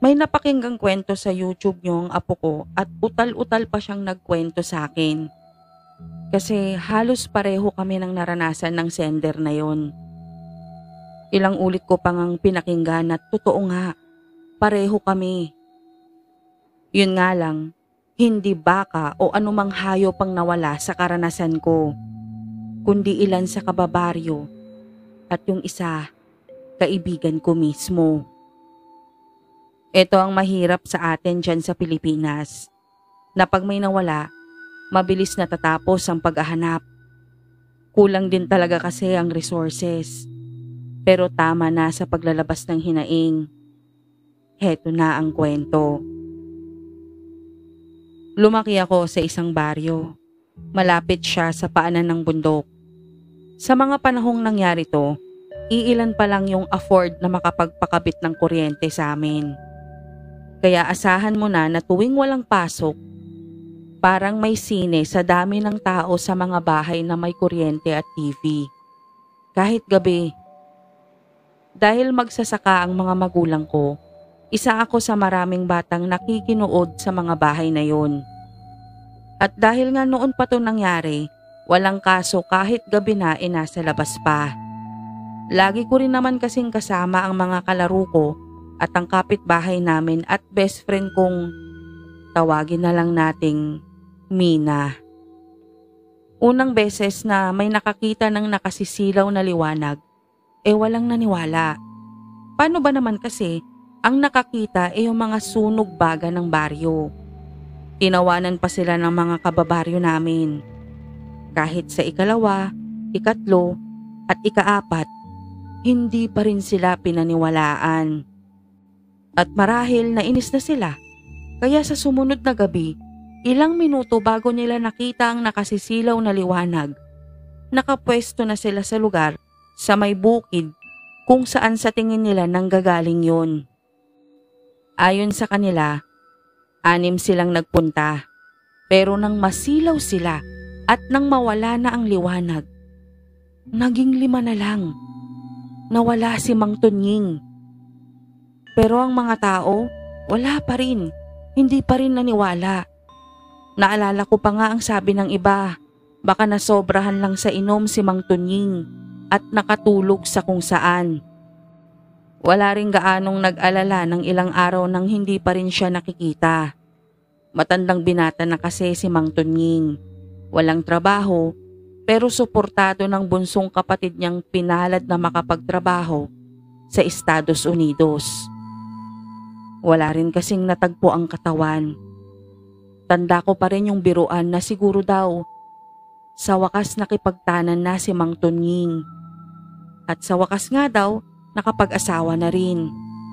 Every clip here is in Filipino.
May napakinggang kwento sa YouTube yung apo ko at utal-utal pa siyang nagkwento sa akin. Kasi halos pareho kami ng naranasan ng sender na yon. Ilang ulit ko pang ang pinakinggan at totoo nga, pareho kami. Yun nga lang, hindi baka o anumang hayop ang nawala sa karanasan ko, kundi ilan sa kababaryo at yung isa, kaibigan ko mismo. Ito ang mahirap sa atin dyan sa Pilipinas, na pag may nawala, mabilis natatapos ang paghahanap. Kulang din talaga kasi ang resources. Pero tama na sa paglalabas ng hinaing. Heto na ang kwento. Lumaki ako sa isang baryo. Malapit siya sa paanan ng bundok. Sa mga panahong nangyari to, iilan pa lang yung afford na makapagpakabit ng kuryente sa amin. Kaya asahan mo na tuwing walang pasok, parang may sine sa dami ng tao sa mga bahay na may kuryente at TV. Kahit gabi. Dahil magsasaka ang mga magulang ko, isa ako sa maraming batang nakikinood sa mga bahay na yon. At dahil nga noon pa to nangyari, walang kaso kahit gabi na nasa labas pa. Lagi ko rin naman kasing kasama ang mga kalaro ko at ang kapitbahay namin at best friend kong tawagin na lang nating Mina. Unang beses na may nakakita ng nakasisilaw na liwanag, walang naniwala. Paano ba naman kasi ang nakakita yung mga sunog baga ng baryo? Tinawanan pa sila ng mga kababaryo namin. Kahit sa ikalawa, ikatlo at ikaapat, hindi pa rin sila pinaniwalaan. At marahil nainis na sila, kaya sa sumunod na gabi, ilang minuto bago nila nakita ang nakasisilaw na liwanag, nakapwesto na sila sa lugar sa may bukid kung saan sa tingin nila nanggagaling yun. Ayon sa kanila, 6 silang nagpunta, pero nang masilaw sila at nang mawala na ang liwanag, naging 5 na lang. Nawala si Mang Tunying. Pero ang mga tao, wala pa rin, hindi pa rin naniwala. Naalala ko pa nga ang sabi ng iba, baka nasobrahan lang sa inom si Mang Tunying at nakatulog sa kung saan. Wala rin gaanong nag-alala ng ilang araw nang hindi pa rin siya nakikita. Matandang binata na kasi si Mang Tunying. Walang trabaho, pero suportado ng bunsong kapatid niyang pinalad na makapagtrabaho sa Estados Unidos. Wala rin kasing natagpo ang katawan. Tanda ko pa rin yung biruan na siguro daw sa wakas nakipagtanan na si Mang Tunying. At sa wakas nga daw, nakapag-asawa na rin.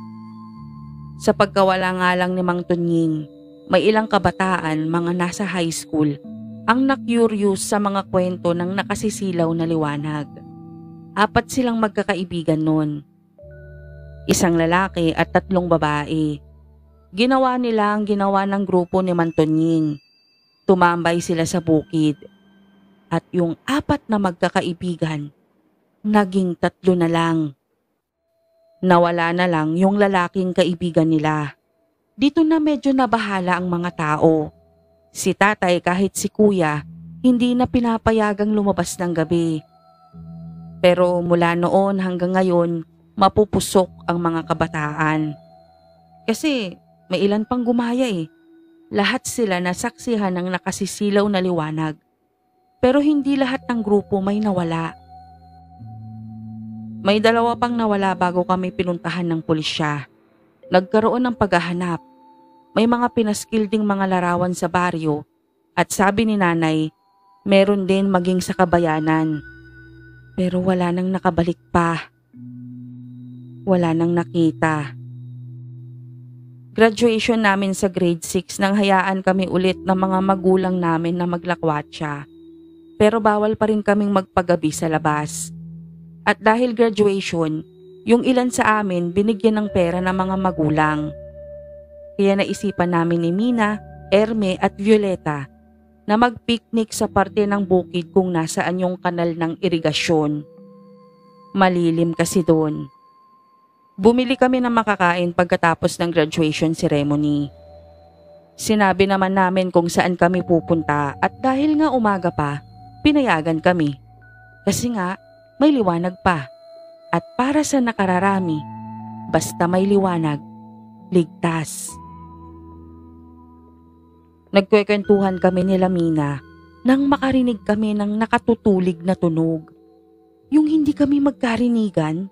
Sa pagkawala nga lang ni Mang Tunying, may ilang kabataan, mga nasa high school, ang na-curious sa mga kwento ng nakasisilaw na liwanag. 4 silang magkakaibigan noon. 1 lalaki at 3 babae. Ginawa nila ang ginawa ng grupo ni Mang Tunying. Tumambay sila sa bukid. At yung 4 na magkakaibigan, naging 3 na lang. Nawala na lang yung lalaking kaibigan nila. Dito na medyo nabahala ang mga tao. Si tatay kahit si kuya, hindi na pinapayagang lumabas ng gabi. Pero mula noon hanggang ngayon, mapupusok ang mga kabataan. Kasi may ilan pang gumaya Lahat sila nasaksihan ng nakasisilaw na liwanag. Pero hindi lahat ng grupo may nawala. May 2 pang nawala bago kami pinuntahan ng pulisya. Nagkaroon ng paghahanap. May mga pinaskil ding mga larawan sa baryo at sabi ni nanay, meron din maging sa kabayanan. Pero wala nang nakabalik pa. Wala nang nakita. Graduation namin sa grade 6 nang hayaan kami ulit ng mga magulang namin na maglakwatsa. Pero bawal pa rin kaming magpagabi sa labas. At dahil graduation, yung ilan sa amin binigyan ng pera ng mga magulang. Kaya naisipan namin ni Mina, Erme at Violeta na mag-picnic sa parte ng bukid kung nasaan yung kanal ng irigasyon. Malilim kasi doon. Bumili kami ng makakain pagkatapos ng graduation ceremony. Sinabi naman namin kung saan kami pupunta at dahil nga umaga pa, pinayagan kami. Kasi nga, may liwanag pa. At para sa nakararami, basta may liwanag, ligtas. Nagkwekwentuhan kami nila Mina nang makarinig kami ng nakatutulig na tunog. Yung hindi kami magkarinigan.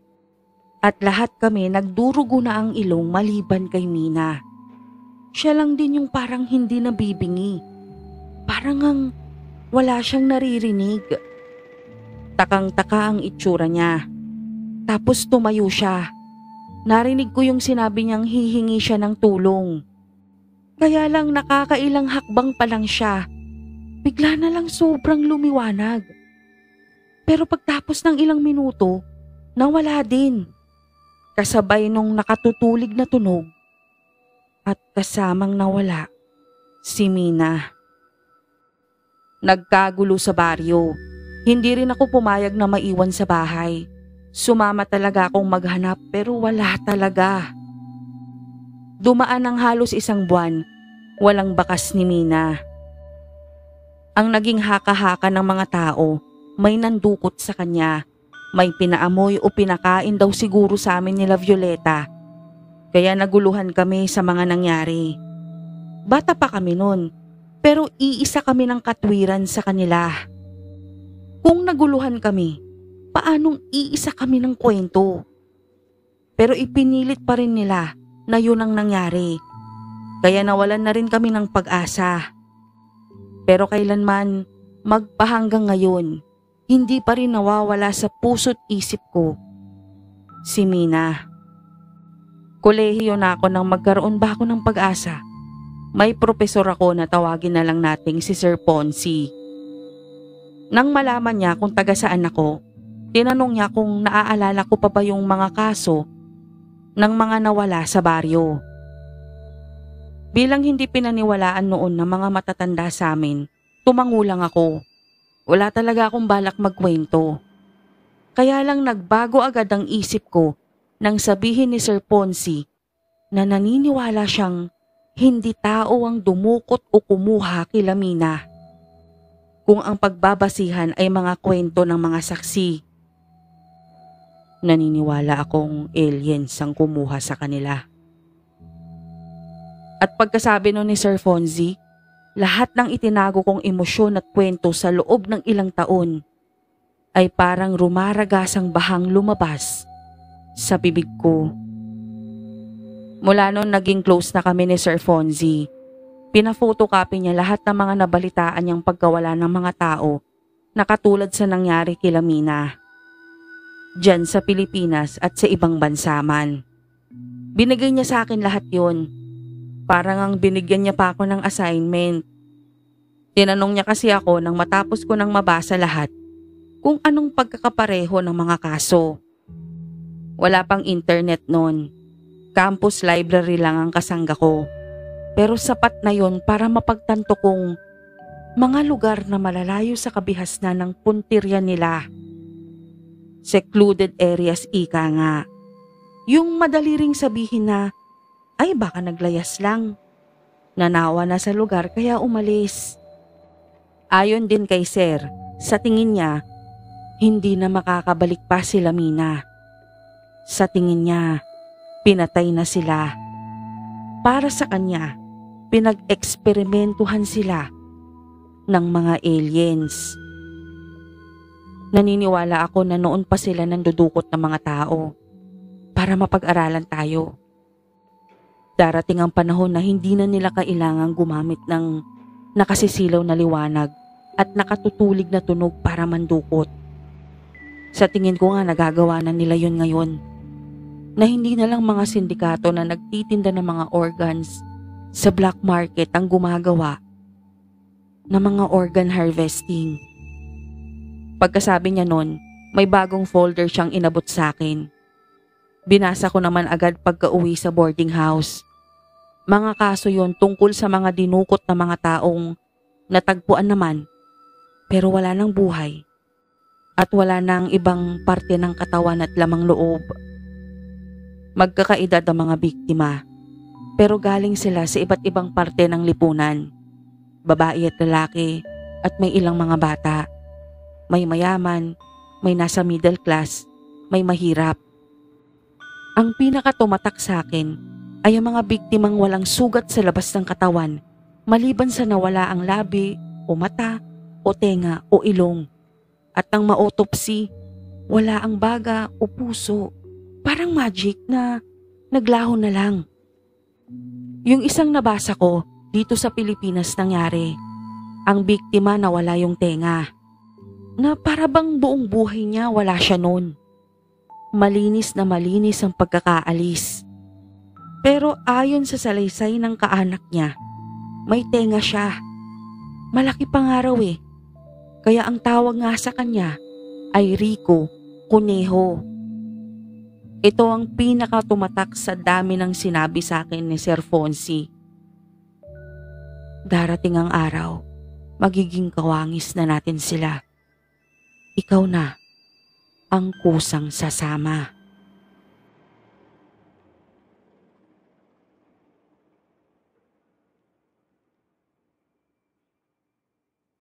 At lahat kami nagdurugo na ang ilong maliban kay Mina. Siya lang din yung parang hindi nabibingi. Parang ang wala siyang naririnig. Takang-taka ang itsura niya. Tapos tumayo siya. Narinig ko yung sinabi niyang hihingi siya ng tulong. Kaya lang nakakailang hakbang pa lang siya. Bigla na lang sobrang lumiwanag. Pero pagtapos ng ilang minuto, nawala din. Kasabay nung nakatutulig na tunog. At kasamang nawala, si Mina. Nagkagulo sa baryo. Hindi rin ako pumayag na maiwan sa bahay. Sumama talaga akong maghanap pero wala talaga. Dumaan ng halos 1 buwan, walang bakas ni Mina. Ang naging haka-haka ng mga tao, may nandukot sa kanya. May pinaamoy o pinakain daw siguro sa amin nila Violeta. Kaya naguluhan kami sa mga nangyari. Bata pa kami nun, pero iisa kami ng katwiran sa kanila. Kung naguluhan kami, paanong iisa kami ng kwento? Pero ipinilit pa rin nila na yun ang nangyari. Kaya nawalan na rin kami ng pag-asa. Pero kailanman, magpahanggang ngayon, hindi pa rin nawawala sa puso't isip ko si Mina. Kolehiyo na ako nang magkaroon ba ako ng pag-asa. May propesor ako na tawagin na lang nating si Sir Ponzi. Nang malaman niya kung taga saan ako, tinanong niya kung naaalala ko pa ba yung mga kaso ng mga nawala sa baryo. Bilang hindi pinaniwalaan noon ng mga matatanda sa amin, tumangulang ako. Wala talaga akong balak magkwento. Kaya lang nagbago agad ang isip ko nang sabihin ni Sir Ponzi na naniniwala siyang hindi tao ang dumukot o kumuha kila Mina. Kung ang pagbabasihan ay mga kwento ng mga saksi. Naniniwala akong aliens ang kumuha sa kanila. At pagkasabi nun ni Sir Fonzie, lahat ng itinago kong emosyon at kwento sa loob ng ilang taon ay parang rumaragasang bahang lumabas sa bibig ko. Mula noon naging close na kami ni Sir Fonzie. Pinafotocopy niya lahat ng mga nabalitaan niyang pagkawala ng mga tao na katulad sa nangyari kila Mina. Diyan sa Pilipinas at sa ibang bansa man. Binigay niya sa akin lahat yon. Parang ang binigyan niya pa ako ng assignment. Tinanong niya kasi ako nang matapos ko nang mabasa lahat kung anong pagkakapareho ng mga kaso. Wala pang internet noon. Campus library lang ang kasangga ko. Pero sapat na yon para mapagtanto kong mga lugar na malalayo sa kabihasnan ng puntirya nila. Secluded areas ika nga. Yung madali ring sabihin na, ay baka naglayas lang. Nanawa na sa lugar kaya umalis. Ayon din kay Sir, sa tingin niya, hindi na makakabalik pa sila Mina. Sa tingin niya, pinatay na sila. Para sa kanya, pinag-eksperimentuhan sila ng mga aliens. Naniniwala ako na noon pa sila nandudukot ng mga tao para mapag-aralan tayo. Darating ang panahon na hindi na nila kailangang gumamit ng nakasisilaw na liwanag at nakatutulig na tunog para mandukot. Sa tingin ko nga nagagawa na nila yon ngayon. Na hindi na lang mga sindikato na nagtitinda ng mga organs sa black market ang gumagawa ng mga organ harvesting. Pagkasabi niya nun, may bagong folder siyang inabot sa akin. Binasa ko naman agad pagka-uwi sa boarding house. Mga kaso yon tungkol sa mga dinukot na mga taong natagpuan naman pero wala nang buhay at wala nang ibang parte ng katawan at lamang loob. Magkakaedad ang mga biktima, pero galing sila sa iba't ibang parte ng lipunan. Babae at lalaki at may ilang mga bata. May mayaman, may nasa middle class, may mahirap. Ang pinakatumatak sa akin ay ang mga biktimang walang sugat sa labas ng katawan maliban sa nawala ang labi o mata o tenga o ilong. At nang ma-autopsy, wala ang baga o puso. Parang magic na naglaho na lang. Yung isang nabasa ko dito sa Pilipinas nangyari. Ang biktima nawala yung tenga. Na para bang buong buhay niya wala siya noon. Malinis na malinis ang pagkakaalis. Pero ayon sa salaysay ng kaanak niya, may tenga siya. Malaki pa nga raw eh. Kaya ang tawag nga sa kanya ay Rico, Kuneho. Ito ang pinakatumatak sa dami ng sinabi sa akin ni Sir Fonzie. Darating ang araw, magiging kawangis na natin sila. Ikaw na ang kusang sasama.